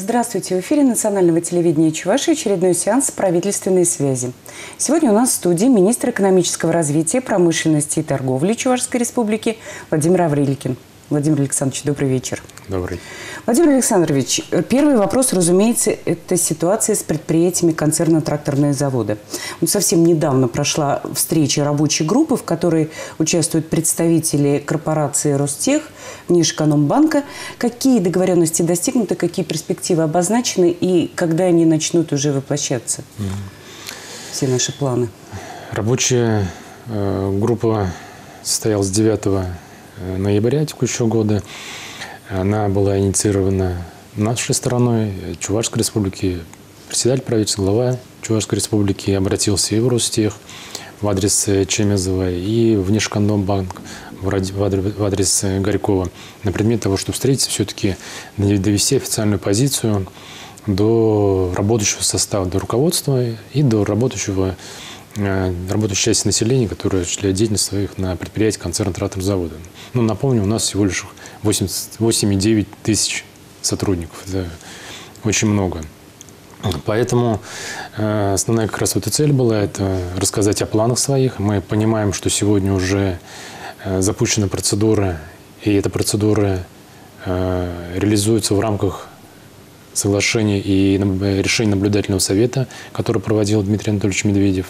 Здравствуйте! В эфире национального телевидения Чувашии очередной сеанс правительственной связи. Сегодня у нас в студии министр экономического развития, промышленности и торговли Чувашской республики Владимир Авриликин. Владимир Александрович, добрый вечер. Добрый. Владимир Александрович, первый вопрос, разумеется, это ситуация с предприятиями концерна «Тракторные заводы». Совсем недавно прошла встреча рабочей группы, в которой участвуют представители корпорации «Ростех», Внешэкономбанка. Какие договоренности достигнуты, какие перспективы обозначены и когда они начнут уже воплощаться? Все наши планы. Рабочая группа состоялась 9 ноября текущего года. Она была инициирована нашей стороной, Чувашской республики. Председатель правительства, глава Чувашской республики обратился и в Ростех в адрес Чемезова, и в Внешэкономбанк в адрес Горького на предмет того, чтобы встретиться, все-таки довести официальную позицию до работающего состава, до руководства и до работающей части населения, которая осуществляет деятельность своих на предприятии концерна «Тракторного завода». Напомню, у нас всего лишь 8,9 тысяч сотрудников. Это очень много. Поэтому основная как раз цель была – это рассказать о планах своих. Мы понимаем, что сегодня уже запущена процедура, и эта процедура реализуется в рамках соглашения и решения наблюдательного совета, который проводил Дмитрий Анатольевич Медведев,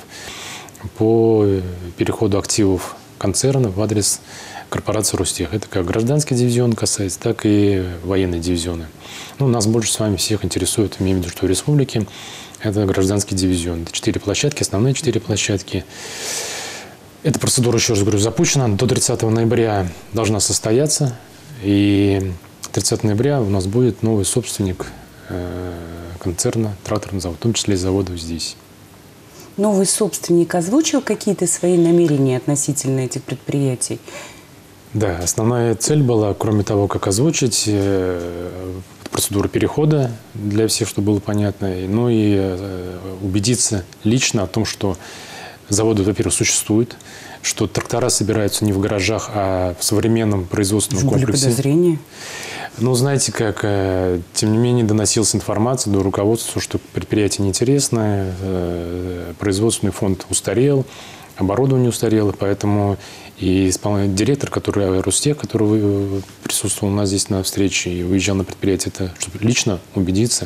по переходу активов концерна в адрес корпорации «Ростех». Это как гражданский дивизион касается, так и военные дивизионы. Нас больше с вами всех интересует, имею в виду, что в республике это гражданский дивизион. Это 4 площадки, основные 4 площадки. Эта процедура, еще раз говорю, запущена. До 30 ноября должна состояться. И 30 ноября у нас будет новый собственник концерна «Тракторный завод», в том числе и заводов здесь. Новый собственник озвучил какие-то свои намерения относительно этих предприятий? Да, основная цель была, кроме того, как озвучить процедуру перехода для всех, чтобы было понятно, и убедиться лично о том, что заводы, во-первых, существуют, что трактора собираются не в гаражах, а в современном производственном комплексе. Были подозрения? Знаете как, тем не менее доносилась информация до руководства, что предприятие неинтересное, производственный фонд устарел, оборудование устарело, поэтому и исполнительный директор, который Ростех, который присутствовал у нас здесь на встрече и выезжал на предприятие, это чтобы лично убедиться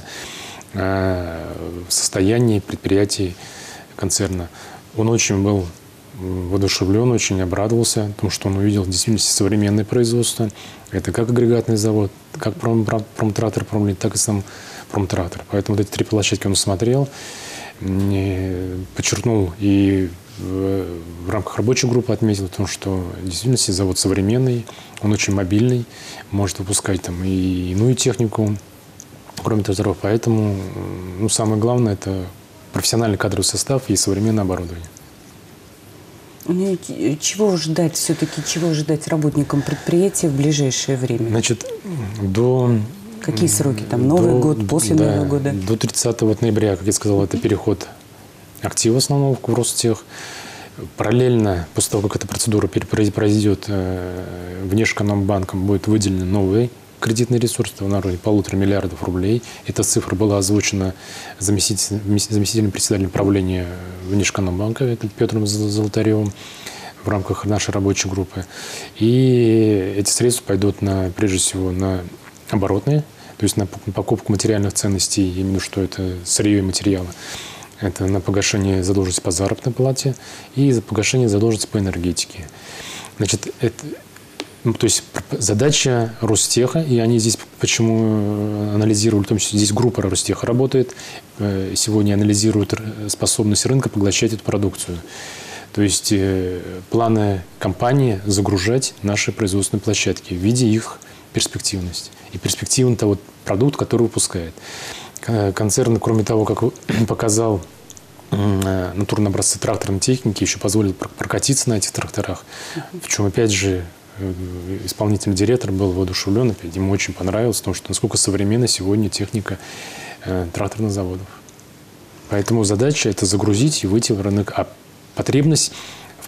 в состоянии предприятий концерна. Он очень был воодушевлен, очень обрадовался, потому что он увидел в действительности современное производство. Это как агрегатный завод, как промтрактор, промлит, так и сам промтрактор. Поэтому эти 3 площадки он осмотрел, подчеркнул и в рамках рабочей группы отметил о том, что в действительности завод современный, он очень мобильный, может выпускать и иную технику, кроме тракторов. Поэтому самое главное – это профессиональный кадровый состав и современное оборудование. Чего ждать все-таки, чего ждать работникам предприятия в ближайшее время? Какие сроки? Новый год, после Нового года? До 30 ноября, как я сказал, это переход актива основного в Ростех. Параллельно, после того, как эта процедура произойдет, Внешэкономбанком будет выделен новый кредитный ресурс на уровне 1,5 миллиарда рублей. Эта цифра была озвучена заместителем председателя правления Внешэкономбанка, это Петром Золотаревым, в рамках нашей рабочей группы. И эти средства пойдут прежде всего на оборотные, то есть на покупку материальных ценностей, именно что это сырье и материалы. Это на погашение задолженности по заработной плате и за погашение задолженности по энергетике. То есть задача Ростеха, и они здесь почему анализировали, в том числе здесь группа Ростеха работает, сегодня анализируют способность рынка поглощать эту продукцию. То есть планы компании загружать наши производственные площадки в виде их перспективности и перспективный того продукта, который выпускает. Концерн, кроме того, как показал натурные образцы тракторной техники, еще позволил прокатиться на этих тракторах, в чем, опять же, исполнительный директор был воодушевлен, опять ему очень понравилось, потому что насколько современна сегодня техника тракторных заводов. Поэтому задача – это загрузить и выйти в рынок. А потребность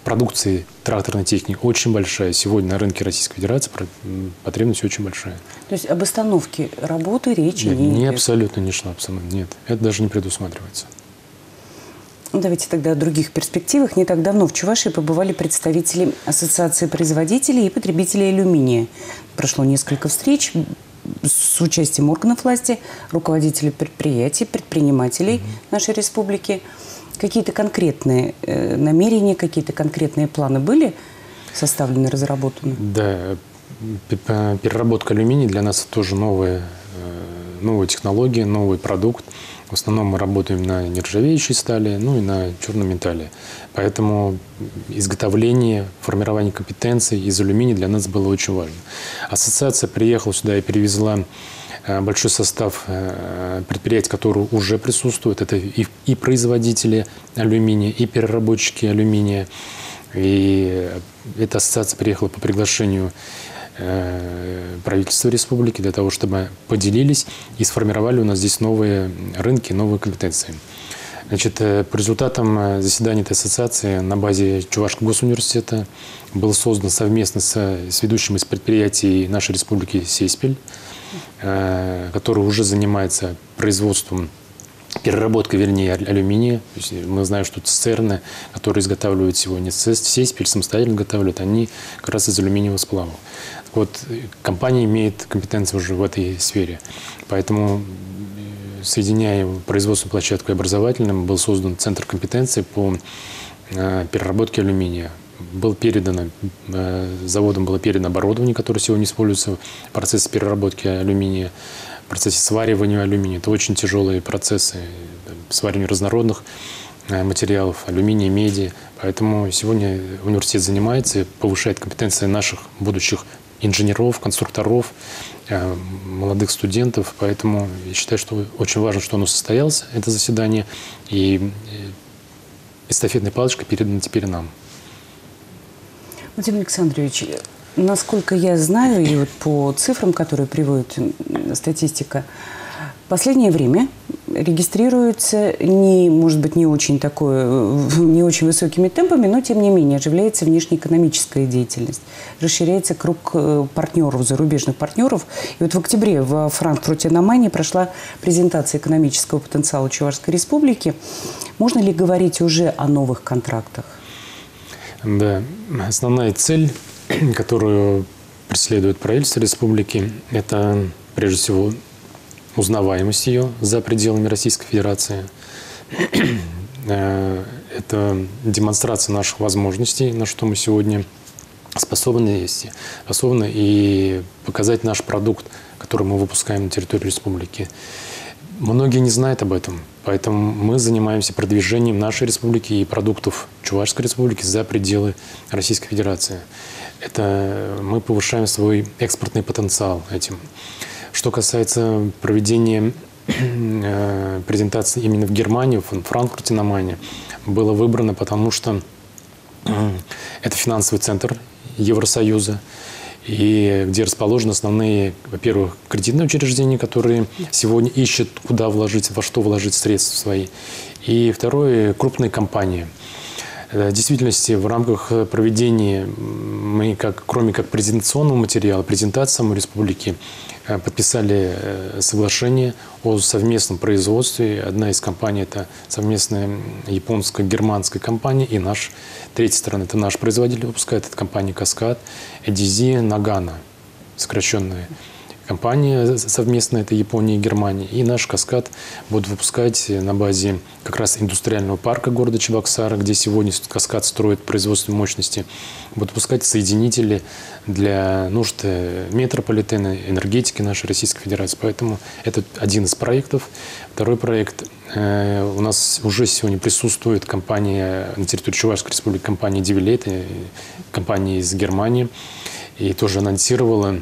продукции тракторной техники очень большая. Сегодня на рынке Российской Федерации потребность очень большая. То есть об остановке работы речи не идет? Абсолютно не шла. Нет, это даже не предусматривается. Давайте тогда о других перспективах. Не так давно в Чувашии побывали представители Ассоциации производителей и потребителей алюминия. Прошло несколько встреч с участием органов власти, руководителей предприятий, предпринимателей нашей республики. Какие-то конкретные намерения, какие-то конкретные планы были составлены, разработаны? Да, переработка алюминия для нас тоже новая технология, новый продукт. В основном мы работаем на нержавеющей стали, ну и на черном металле. Поэтому изготовление, формирование компетенций из алюминия для нас было очень важно. Ассоциация приехала сюда и перевезла большой состав предприятий, которые уже присутствуют. Это и производители алюминия, и переработчики алюминия. И эта ассоциация приехала по приглашению правительства республики для того, чтобы поделились и сформировали у нас здесь новые рынки, новые компетенции. Значит, по результатам заседания этой ассоциации на базе Чувашского госуниверситета был создан совместно с ведущим из предприятий нашей республики Сеспель, который уже занимается производством, переработкой, вернее, алюминия. То есть мы знаем, что цистерны, которые изготавливают сегодня Сеспель, самостоятельно изготавливают, они как раз из алюминиевого сплава. Вот компания имеет компетенцию уже в этой сфере. Поэтому, соединяя производственную площадку и образовательным, был создан центр компетенции по переработке алюминия. Заводом было передано оборудование, которое сегодня используется в процессе переработки алюминия, в процессе сваривания алюминия. Это очень тяжелые процессы сваривания разнородных материалов, алюминия, меди. Поэтому сегодня университет занимается и повышает компетенции наших будущих инженеров, конструкторов, молодых студентов. Поэтому я считаю, что очень важно, что оно состоялось, это заседание. И эстафетная палочка передана теперь нам. Владимир Александрович, насколько я знаю, и вот по цифрам, которые приводит статистика, в последнее время регистрируется, может быть, не очень высокими темпами, но тем не менее оживляется внешнеэкономическая деятельность. Расширяется круг партнеров, зарубежных партнеров. И вот в октябре в Франкфурте на Майне прошла презентация экономического потенциала Чувашской республики. Можно ли говорить уже о новых контрактах? Да, основная цель, которую преследует правительство республики, это прежде всего узнаваемость ее за пределами Российской Федерации. Это демонстрация наших возможностей, на что мы сегодня способны и показать наш продукт, который мы выпускаем на территории республики. Многие не знают об этом, поэтому мы занимаемся продвижением нашей республики и продуктов Чувашской республики за пределы Российской Федерации. Это мы повышаем свой экспортный потенциал этим. Что касается проведения презентации именно в Германии, в Франкфурте на Майне, было выбрано, потому что это финансовый центр Евросоюза, и где расположены основные, во-первых, кредитные учреждения, которые сегодня ищут, куда вложить, во что вложить средства свои. И второе, крупные компании. В действительности, в рамках проведения мы, кроме как презентационного материала, презентации самой республики, подписали соглашение о совместном производстве. Одна из компаний – это совместная японско-германская компания, и третья сторона – это наш производитель выпускает, это компания «Каскад», «Эдизи», «Нагана», сокращенная компания совместная, это Япония и Германия. И наш «Каскад» будет выпускать на базе как раз индустриального парка города Чебоксара, где сегодня «Каскад» строит производственные мощности, будет выпускать соединители для нужд метрополитена, энергетики нашей Российской Федерации. Поэтому это один из проектов. Второй проект. У нас уже сегодня присутствует компания на территории Чувашской республики, компания «Дивилейт», компания из Германии, и тоже анонсировала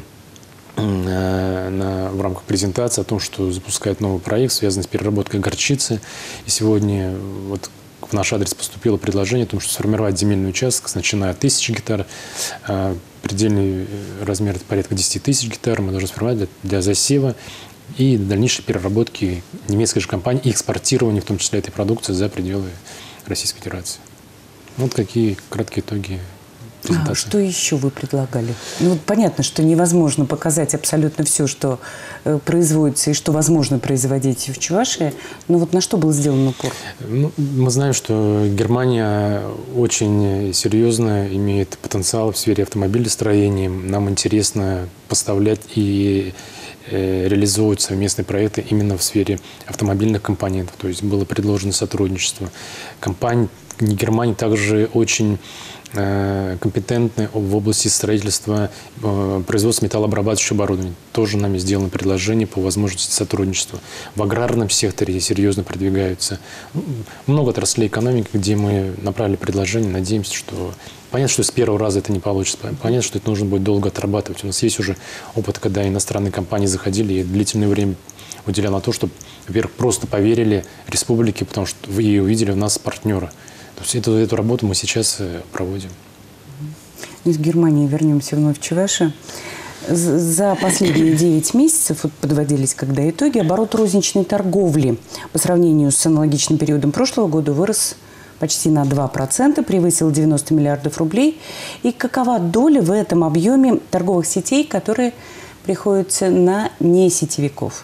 в рамках презентации о том, что запускает новый проект, связанный с переработкой горчицы. И сегодня вот в наш адрес поступило предложение о том, что сформировать земельный участок, начиная от 1000 гектар, предельный размер это порядка 10 тысяч гектар, мы должны сформировать для засева и дальнейшей переработки немецкой же компании и экспортирования, в том числе этой продукции, за пределы Российской Федерации. Вот какие краткие итоги. Что еще вы предлагали? Ну, вот понятно, что невозможно показать абсолютно все, что производится и что возможно производить в Чувашии, но вот на что был сделан упор? Ну, мы знаем, что Германия очень серьезно имеет потенциал в сфере автомобилестроения. Нам интересно поставлять и реализовывать совместные проекты именно в сфере автомобильных компонентов. То есть было предложено сотрудничество. Компании Германии также очень компетентны в области строительства, производства металлообрабатывающего оборудования. Тоже нами сделано предложение по возможности сотрудничества. В аграрном секторе серьезно продвигаются. Много отраслей экономики, где мы направили предложение. Надеемся, что... Понятно, что с первого раза это не получится. Понятно, что это нужно будет долго отрабатывать. У нас есть уже опыт, когда иностранные компании заходили и длительное время уделяли на то, чтобы, во-первых, просто поверили республике, потому что вы и увидели у нас партнера. То есть эту работу мы сейчас проводим. Из Германии вернемся вновь в Чувашию. За последние 9 месяцев, вот подводились когда итоги, оборот розничной торговли по сравнению с аналогичным периодом прошлого года вырос почти на 2%, превысил 90 миллиардов рублей. И какова доля в этом объеме торговых сетей, которые приходятся на несетевиков?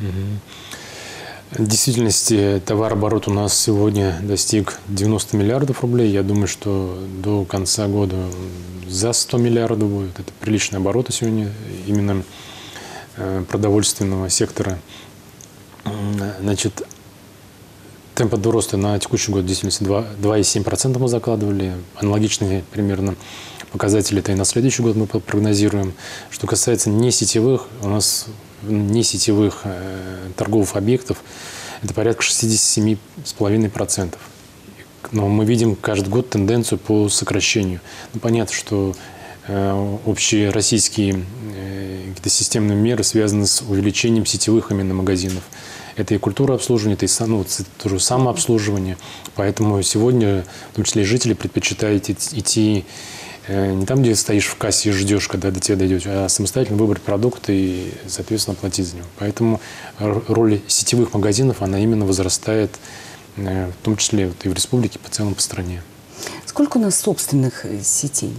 В действительности товарооборот у нас сегодня достиг 90 миллиардов рублей. Я думаю, что до конца года за 100 миллиардов будет. Это приличные обороты сегодня именно продовольственного сектора. Значит, темп роста на текущий год действительно 2,7% мы закладывали. Аналогичные примерно показатели это и на следующий год мы прогнозируем. Что касается несетевых, у нас несетевых торговых объектов это порядка 67,5%. Но мы видим каждый год тенденцию по сокращению. Ну, понятно, что общие российские какие-то системные меры связаны с увеличением сетевых именно магазинов. Это и культура обслуживания, это и тоже самообслуживание. Поэтому сегодня, в том числе и жители, предпочитают идти не там, где стоишь в кассе и ждешь, когда до тебя дойдет, а самостоятельно выбрать продукт и, соответственно, платить за него. Поэтому роль сетевых магазинов, она именно возрастает, в том числе и в республике, по целом по стране. Сколько у нас собственных сетей?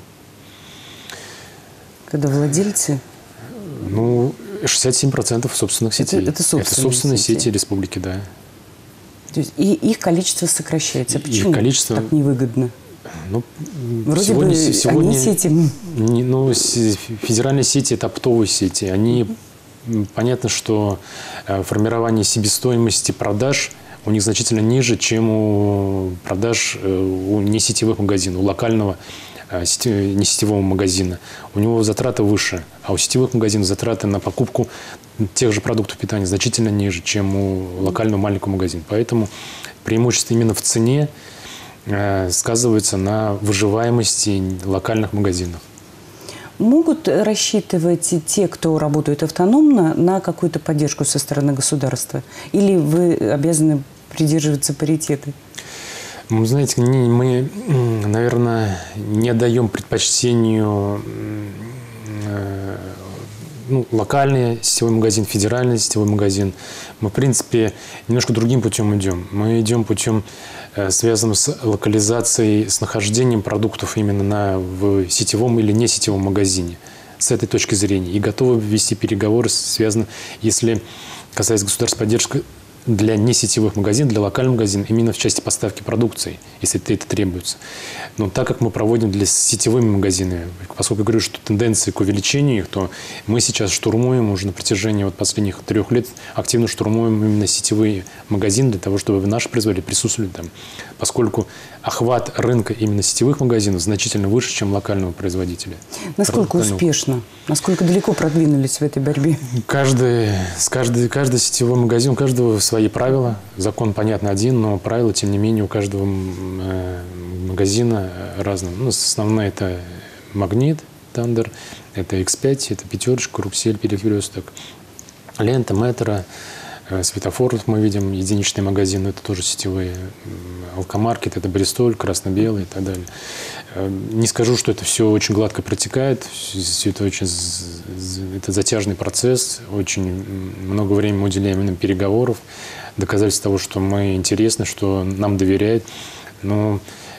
Когда владельцы... Ну, 67% собственных сетей. Это собственные сети республики, да. То есть и их количество сокращается. Почему количество... так невыгодно? Ну, вроде сегодня, они сети... федеральные сети – это оптовые сети. Они, понятно, что формирование себестоимости продаж у них значительно ниже, чем у продаж у несетевых магазинов, у локального несетевого магазина. У него затраты выше, а у сетевых магазинов затраты на покупку тех же продуктов питания значительно ниже, чем у локального маленького магазина. Поэтому преимущество именно в цене сказывается на выживаемости локальных магазинов. Могут рассчитывать те, кто работает автономно, на какую-то поддержку со стороны государства? Или вы обязаны придерживаться паритета? Вы знаете, мы, наверное, не отдаем предпочтению локальный сетевой магазин, федеральный сетевой магазин. Мы, в принципе, немножко другим путем идем. Мы идем путем, связанным с локализацией, с нахождением продуктов именно в сетевом или не сетевом магазине. С этой точки зрения. И готовы вести переговоры, связанные, если касается государственной поддержки, для несетевых магазинов, для локальных магазинов, именно в части поставки продукции, если это требуется. Но так как мы проводим для сетевыми магазинами, поскольку я говорю, что тенденции к увеличению их, то мы сейчас штурмуем уже на протяжении последних 3 лет, активно штурмуем именно сетевые магазины для того, чтобы наши производители присутствовали там. Поскольку охват рынка именно сетевых магазинов значительно выше, чем локального производителя. Насколько успешно? Насколько далеко продвинулись в этой борьбе? Каждый сетевой магазин, у каждого свои правила. Закон, понятно, один, но правила, тем не менее, у каждого магазина разные. Основная это Магнит, Тандер, это X5, это Пятерочка, Руксель, Перекресток, Лента, Метро, Светофор, мы видим, единичные магазины, это тоже сетевые. Алкомаркет, это Бристоль, Красно-Белый и так далее. Не скажу, что это все очень гладко протекает, все это это затяжный процесс, очень много времени мы уделяем именно переговоров, доказательств того, что мы интересны, что нам доверяют. Но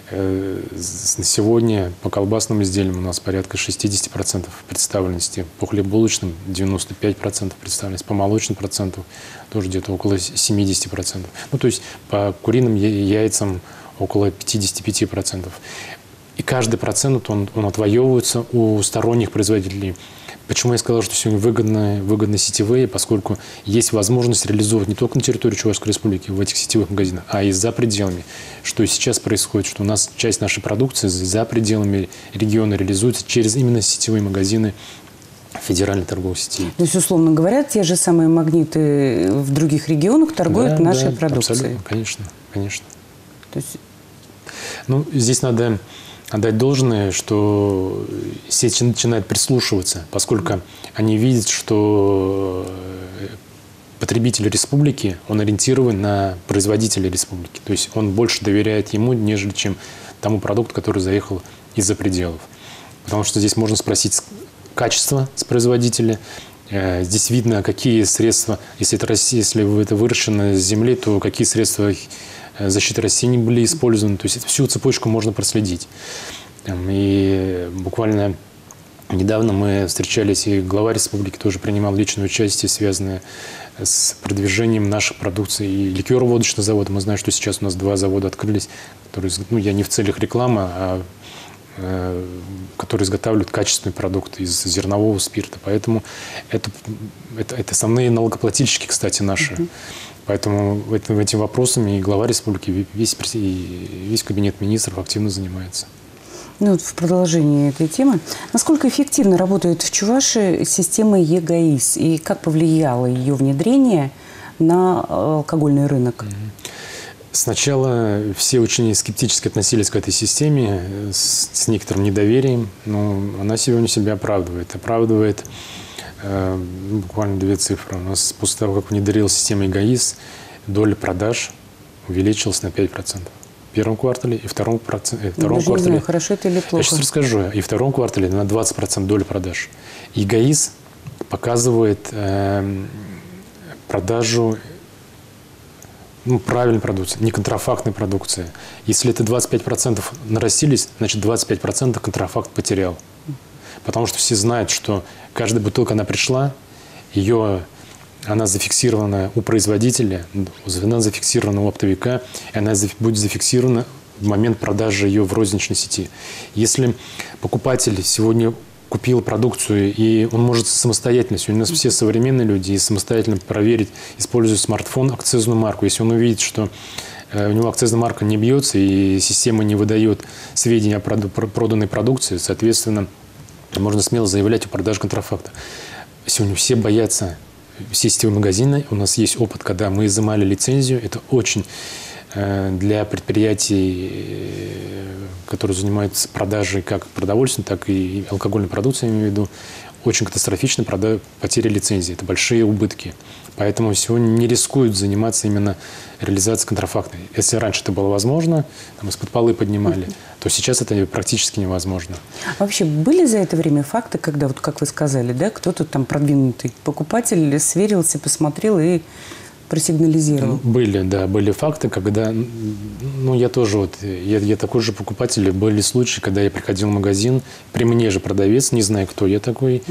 На сегодня по колбасным изделиям у нас порядка 60% представленности, по хлебобулочным 95% представленности, по молочным процентам тоже где-то около 70%. Ну, то есть по куриным яйцам около 55%. И каждый процент, он отвоевывается у сторонних производителей. Почему я сказал, что сегодня выгодны сетевые, поскольку есть возможность реализовывать не только на территории Чувашской Республики в этих сетевых магазинах, а и за пределами. Что и сейчас происходит, что у нас часть нашей продукции за пределами региона реализуется через именно сетевые магазины федеральной торговой сети. То есть, условно говоря, те же самые магниты в других регионах торгуют нашей продукцией? Абсолютно, конечно, конечно. То есть... Ну, здесь надо отдать должное, что сеть начинает прислушиваться, поскольку они видят, что потребитель республики, он ориентирован на производителя республики. То есть он больше доверяет ему, нежели чем тому продукту, который заехал из-за пределов. Потому что здесь можно спросить качество с производителя. Здесь видно, какие средства, если это выращено с земли, то какие средства защиты растений были использованы. То есть всю цепочку можно проследить. И буквально недавно мы встречались, и глава республики тоже принимал личное участие, связанное с продвижением нашей продукции. И ликероводочный завод. Мы знаем, что сейчас у нас 2 завода открылись, которые, ну, я не в целях рекламы, а которые изготавливают качественный продукт из зернового спирта. Поэтому это основные налогоплательщики, кстати, наши. Поэтому этим вопросами и глава республики, весь кабинет министров активно занимается. Ну, вот в продолжении этой темы. Насколько эффективно работает в Чувашии система ЕГАИС и как повлияло ее внедрение на алкогольный рынок? Сначала все очень скептически относились к этой системе, с некоторым недоверием, но она сегодня себя оправдывает. Оправдывает буквально 2 цифры. У нас после того, как внедрилась система ЕГАИС, доля продаж увеличилась на 5%. В первом квартале и втором квартале. Не знаю, хорошо это или плохо. Я сейчас расскажу. И в втором квартале на 20% доля продаж. ЕГАИС показывает продажу правильной продукции, не контрафактной продукции. Если это 25% нарастились, значит 25% контрафакт потерял. Потому что все знают, что каждая бутылка, она пришла, она зафиксирована у производителя, она зафиксирована у оптовика, и она будет зафиксирована в момент продажи ее в розничной сети. Если покупатель сегодня купил продукцию, и он может самостоятельно, сегодня у нас все современные люди, и самостоятельно проверить, используя смартфон, акцизную марку. Если он увидит, что у него акцизная марка не бьется, и система не выдает сведения о проданной продукции, соответственно, можно смело заявлять о продаже контрафакта. Сегодня все боятся, все сетевые магазины. У нас есть опыт, когда мы изымали лицензию. Это очень для предприятий, которые занимаются продажей как продовольственной, так и алкогольной продукции, я имею в виду, очень катастрофично потеря лицензии. Это большие убытки. Поэтому сегодня не рискуют заниматься именно реализацией контрафактной. Если раньше это было возможно, там из-под полы поднимали, то сейчас это практически невозможно. А вообще были за это время факты, когда, вот как вы сказали, да, кто-то там продвинутый покупатель сверился, посмотрел и просигнализировал? Были факты, когда, я тоже я такой же покупатель, были случаи, когда я приходил в магазин, при мне же продавец, не знаю, кто я такой,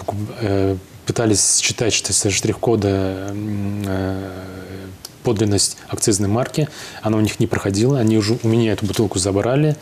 пытались считать со штрих-кода подлинность акцизной марки, она у них не проходила, они уже у меня эту бутылку забрали,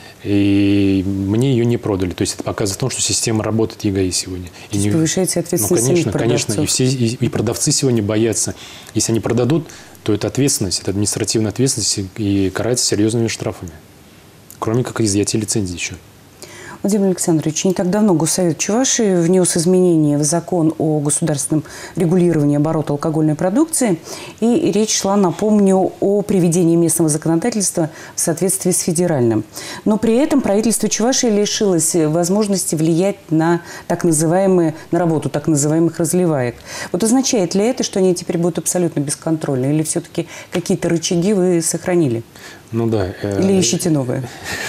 и мне ее не продали. То есть это показывает о том, что система работает ЕГАИС сегодня. То есть повышаете ответственность самих продавцов. Конечно. И продавцы сегодня боятся. Если они продадут, то это ответственность, это административная ответственность и карается серьезными штрафами. Кроме как изъятия лицензии еще. Владимир Александрович, не так давно Госсовет Чувашии внес изменения в закон о государственном регулировании оборота алкогольной продукции. И речь шла, напомню, о приведении местного законодательства в соответствии с федеральным. Но при этом правительство Чувашии лишилось возможности влиять на работу так называемых разливаек. Вот означает ли это, что они теперь будут абсолютно бесконтрольны? Или все-таки какие-то рычаги вы сохранили? Или ищете новые?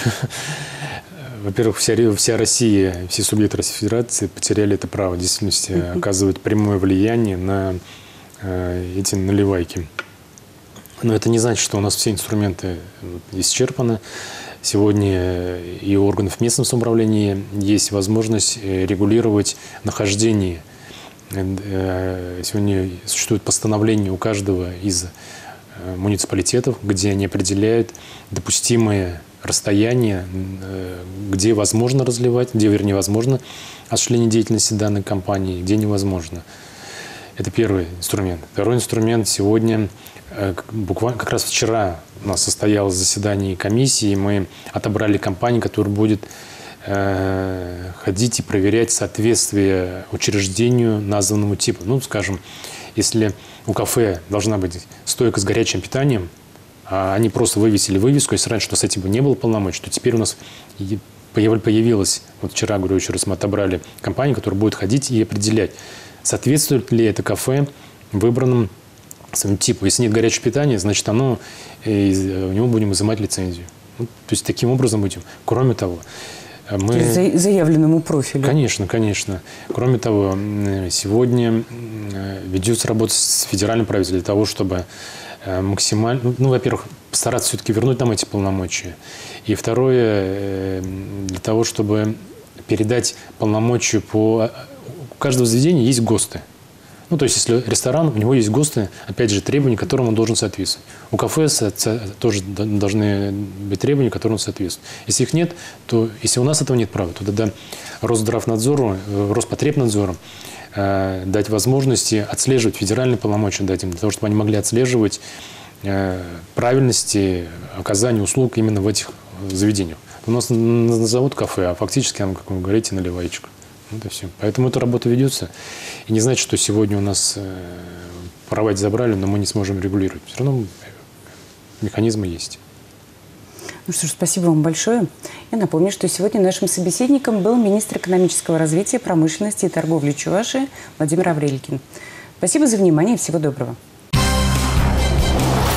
Во-первых, вся Россия, все субъекты Российской Федерации потеряли это право в действительности оказывать прямое влияние на эти наливайки. Но это не значит, что у нас все инструменты исчерпаны. Сегодня и у органов местного самоуправления есть возможность регулировать нахождение. Сегодня существует постановление у каждого из муниципалитетов, где они определяют допустимое расстояние, где возможно разливать, где, вернее, возможно осуществление деятельности данной компании, где невозможно. Это первый инструмент. Второй инструмент сегодня, буквально как раз вчера у нас состоялось заседание комиссии, мы отобрали компанию, которая будет ходить и проверять соответствие учреждению названному типу. Ну, скажем, если у кафе должна быть стойка с горячим питанием, а они просто вывесили вывеску, если раньше у нас этим не было полномочий, то теперь у нас появилась, вот вчера, говорю, еще раз мы отобрали компанию, которая будет ходить и определять, соответствует ли это кафе выбранному своему типу. Если нет горячего питания, значит, у него будем изымать лицензию. То есть таким образом будем. Кроме того, заявленному профилю. Конечно, конечно. Кроме того, сегодня ведется работа с федеральным правительством для того, чтобы максимально, во-первых, постараться все-таки вернуть нам эти полномочия. И второе, для того, чтобы передать полномочия у каждого заведения есть ГОСТы. То есть, если ресторан, у него есть ГОСТы, опять же, требования, которым он должен соответствовать. У кафе тоже должны быть требования, которым он соответствует. Если их нет, то, если у нас этого нет права, то тогда Росздравнадзору, Роспотребнадзору дать возможности отслеживать, федеральные полномочия дать им, для того, чтобы они могли отслеживать правильности оказания услуг именно в этих заведениях. У нас назовут кафе, а фактически, как вы говорите, наливаечку. Это все. Поэтому эта работа ведется. И не значит, что сегодня у нас права забрали, но мы не сможем регулировать. Все равно механизмы есть. Ну что ж, спасибо вам большое. Я напомню, что сегодня нашим собеседником был министр экономического развития, промышленности и торговли Чувашии Владимир Аврелькин. Спасибо за внимание и всего доброго.